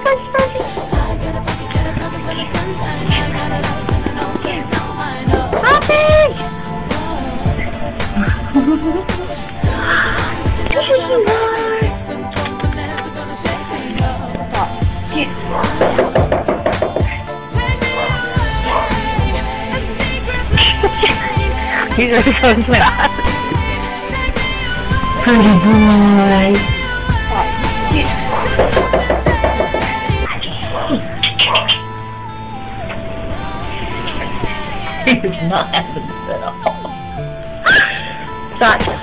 He's really going to that. Pretty boy. He's not having it at all. Sachi.